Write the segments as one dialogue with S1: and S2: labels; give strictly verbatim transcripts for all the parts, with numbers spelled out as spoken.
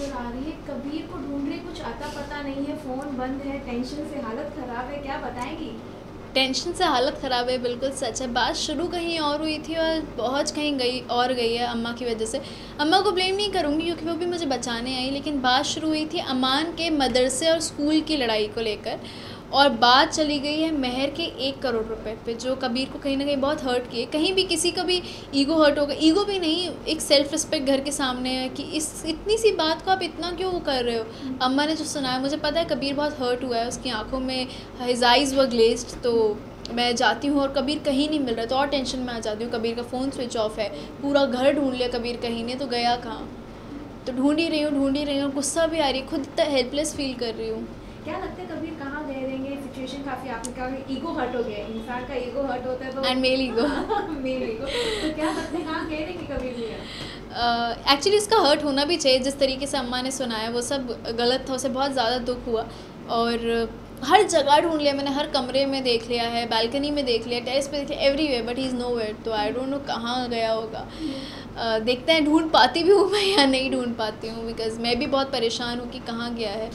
S1: Call आ रही है, कबीर को ढूंढ रहे, कुछ आता पता नहीं है, फ़ोन बंद है, टेंशन से हालत ख़राब है, क्या बताएंगी?
S2: टेंशन से हालत ख़राब है, बिल्कुल सच है। बात शुरू कहीं और हुई थी और पहुंच कहीं गई और गई है अम्मा की वजह से। अम्मा को ब्लेम नहीं करूँगी क्योंकि वो भी मुझे बचाने आई, लेकिन बात शुरू हुई थी अमान के मदरसे और स्कूल की लड़ाई को लेकर, और बात चली गई है महर के एक करोड़ रुपए पे, जो कबीर को कहीं ना कहीं बहुत हर्ट किए। कहीं भी किसी का भी ईगो हर्ट होगा, ईगो भी नहीं, एक सेल्फ रिस्पेक्ट घर के सामने है कि इस इतनी सी बात को आप इतना क्यों कर रहे हो। अम्मा ने जो सुनाया, मुझे पता है कबीर बहुत हर्ट हुआ है, उसकी आंखों में हिज आइज़ वर ग्लेज्ड। तो मैं जाती हूँ और कबीर कहीं नहीं मिल रहा, तो और टेंशन में आ जाती हूँ। कबीर का फ़ोन स्विच ऑफ है, पूरा घर ढूंढ लिया कबीर, कहीं नहीं, तो गया कहाँ। तो ढूंढ ही रही हूँ ढूंढ ही रही हूँ गुस्सा भी आ रही है, खुद इतना हेल्पलेस फील कर रही हूँ।
S1: क्या लगता है कबीर कहाँ गए रहेंगे? सिचुएशन काफ़ी, आपने कहा ईगो हर्ट हो गया है, इंसान का ईगो हर्ट होता है तो
S2: and male ego
S1: male ego, तो क्या लगता है कहाँ गए रहेंगे कबीर भैया?
S2: एक्चुअली इसका हर्ट होना भी चाहिए, जिस तरीके से अम्मा ने सुनाया वो सब गलत था, उसे बहुत ज़्यादा दुख हुआ। और हर जगह ढूंढ लिया मैंने, हर कमरे में देख लिया है, बालकनी में देख लिया, टेरेस पे देख लिया, everywhere, but he is nowhere. तो आई डोंट नो कहाँ गया होगा। uh, देखते हैं ढूंढ पाती भी हूँ मैं या नहीं ढूंढ पाती हूँ, बिकॉज मैं भी बहुत परेशान हूँ कि कहाँ गया है।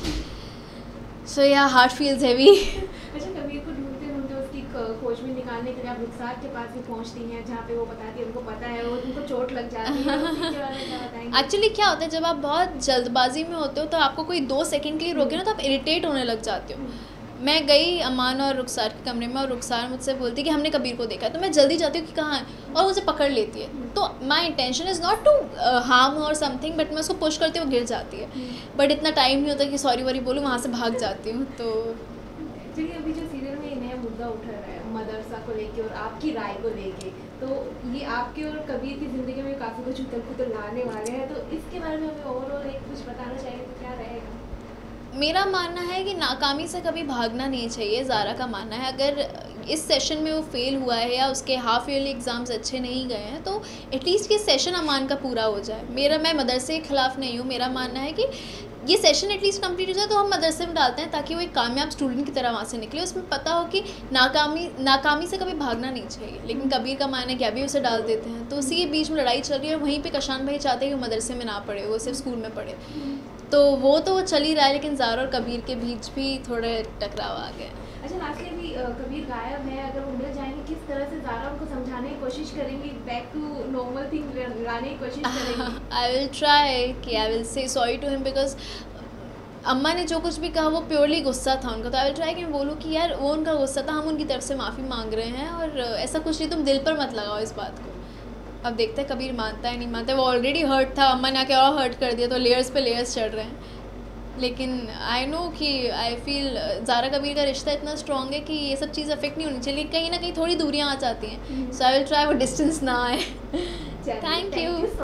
S2: सो या हार्ट फील्स हैवी।
S1: अच्छा, कबीर को ढूंढते ढूंढते उसकी खोज में निकालने के लिए आप रुखसार के पास भी पहुंचती हैं, जहाँ पे वो बताती है उनको पता है, वो उनको चोट लग जाती है, उसके बारे में क्या बताएंगे?
S2: एक्चुअली क्या होता है, जब आप बहुत जल्दबाजी में होते हो तो आपको कोई दो सेकंड के लिए रोके ना तो आप इरिटेट होने लग जाते हो। मैं गई अमान और रुखसार के कमरे में, और रुखसार मुझसे बोलती कि हमने कबीर को देखा है, तो मैं जल्दी जाती हूँ कि कहाँ है, और मुझे पकड़ लेती है। तो my intention is not to harm और समथिंग, बट मैं उसको पुश करती हूँ, गिर जाती है। बट इतना टाइम नहीं होता कि सॉरी वॉरी बोलूँ, वहाँ से भाग जाती हूँ। तो
S1: चलिए, अभी जो सीरियल में ये नया मुद्दा उठ रहा है मदरसा को लेके और आपकी राय को लेके, तो ये आपके और कबीर की ज़िंदगी में काफ़ी कुछ उथल पुथल लाने वाले हैं, तो इसके बारे में हमें ओवरऑल एक कुछ बताना चाहिए तो क्या रहेगा?
S2: मेरा मानना है कि नाकामी से कभी भागना नहीं चाहिए। ज़ारा का मानना है अगर इस सेशन में वो फेल हुआ है या उसके हाफ ईयरली एग्ज़ाम्स अच्छे नहीं गए हैं, तो एटलीस्ट ये सेशन अमान का पूरा हो जाए। मेरा मैं मदरसे के ख़िलाफ़ नहीं हूँ, मेरा मानना है कि ये सेशन एटलीस्ट कंप्लीट हो जाए तो हम मदरसे में डालते हैं, ताकि वो एक कामयाब स्टूडेंट की तरह वहाँ से निकले। उसमें पता हो कि नाकामी नाकामी से कभी भागना नहीं चाहिए। लेकिन कबीर का मानना है कि अभी उसे डाल देते हैं, तो उसी के बीच में लड़ाई चल रही है, और वहीं पे कशान भाई चाहते हैं कि वो मदरसे में ना पढ़े, वो सिर्फ स्कूल में पढ़े। तो वो तो वो चल ही रहा है, लेकिन ज़ारा और कबीर के बीच भी थोड़े टकराव आ गए।
S1: अच्छा, लास्टली अभी कबीर गायब है, अगर वो मिल जाएंगे किस तरह से ज़ारा उनको समझाने की कोशिश करेंगी, बैक टू नॉर्मल थिंग लाने की कोशिश करेंगी?
S2: आई विल ट्राई कि I will say sorry to him, because अम्मा ने जो कुछ भी कहा वो प्योरली गुस्सा था उनका। तो आई विल ट्राई कि मैं बोलूँ कि यार वो उनका गुस्सा था, हम उनकी तरफ से माफ़ी मांग रहे हैं, और ऐसा कुछ नहीं, तुम दिल पर मत लगाओ इस बात को। अब देखते हैं कबीर मानता है नहीं मानता है। वो ऑलरेडी हर्ट था, अम्मा ने आके और हर्ट कर दिया, तो लेयर्स पे लेयर्स चढ़ रहे हैं। लेकिन आई नो कि आई फील ज़ारा कबीर का रिश्ता इतना स्ट्रॉन्ग है कि ये सब चीज़ अफेक्ट नहीं होनी चाहिए, कहीं ना कहीं थोड़ी दूरियां आ जाती हैं। सो आई विल ट्राई वो डिस्टेंस ना आए। Thank you.